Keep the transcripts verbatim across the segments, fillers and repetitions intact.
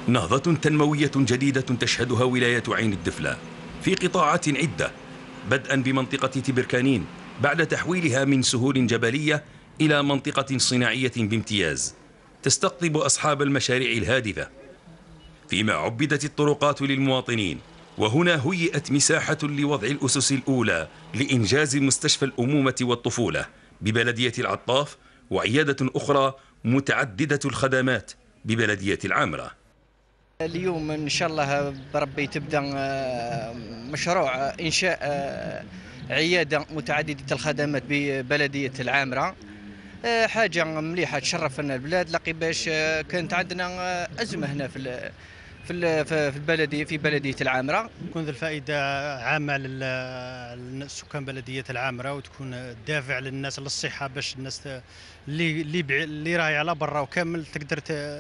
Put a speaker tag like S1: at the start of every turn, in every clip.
S1: نهضة تنموية جديدة تشهدها ولاية عين الدفلة في قطاعات عدة، بدءا بمنطقة تبركانين بعد تحويلها من سهول جبلية إلى منطقة صناعية بامتياز تستقطب أصحاب المشاريع الهادفة، فيما عبدت الطرقات للمواطنين. وهنا هيئت مساحة لوضع الأسس الأولى لإنجاز مستشفى الأمومة والطفولة ببلدية العطاف، وعيادة أخرى متعددة الخدمات ببلدية العامرة.
S2: اليوم إن شاء الله بربي تبدأ مشروع إنشاء عيادة متعددة الخدمات ببلدية العامرة. حاجة مليحة تشرفنا البلاد، لقي باش كانت عندنا أزمة هنا في في البلدية في بلدية العامرة.
S3: تكون ذو الفائدة عامة للسكان بلدية العامرة، وتكون دافع للناس للصحة، باش الناس اللي اللي اللي راهي على برا وكامل تقدر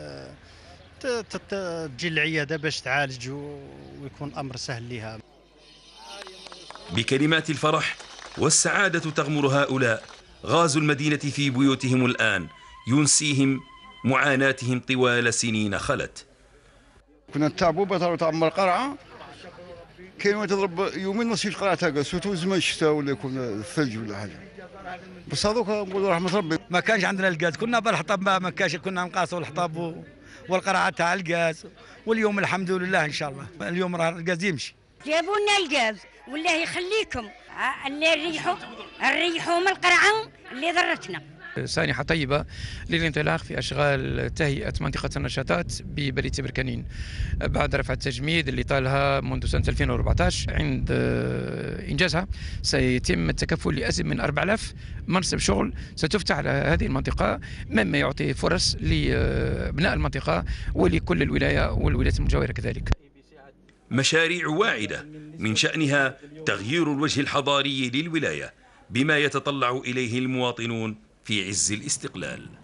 S3: تجي العيادة باش تعالج ويكون أمر سهل لها.
S1: بكلمات الفرح والسعادة تغمر هؤلاء غازوا المدينة في بيوتهم الآن، ينسيهم معاناتهم طوال سنين خلت.
S4: كنا نتعبوا بطل تعمر قرعة، كاين تضرب يومين نص قرعة تاقل، سوتو زمان الشتاء ولا يكون الثلج ولا حاجة. بس هذوك نقولوا رحمة ربي.
S5: ما كانش عندنا الغاز، كنا بالحطب ما كانش، كنا نقاصوا الحطب والقرعة تاع الغاز، واليوم الحمد لله ان شاء الله اليوم راه الغاز يمشي.
S6: جابوا لنا الغاز والله يخليكم، اللي ريحوا الريحوا من القرعة اللي ضرتنا.
S7: سانحة طيبة للانطلاق في أشغال تهيئة منطقة النشاطات ببلدية تبركانين بعد رفع التجميد اللي طالها منذ سنة ألفين وأربعة عشر. عند إنجازها سيتم التكفل لأزيد من أربعة آلاف منصب شغل ستفتح على هذه المنطقة، مما يعطي فرص لبناء المنطقة ولكل الولاية والولايات المجاورة كذلك.
S1: مشاريع واعدة من شأنها تغيير الوجه الحضاري للولاية بما يتطلع إليه المواطنون في عز الاستقلال.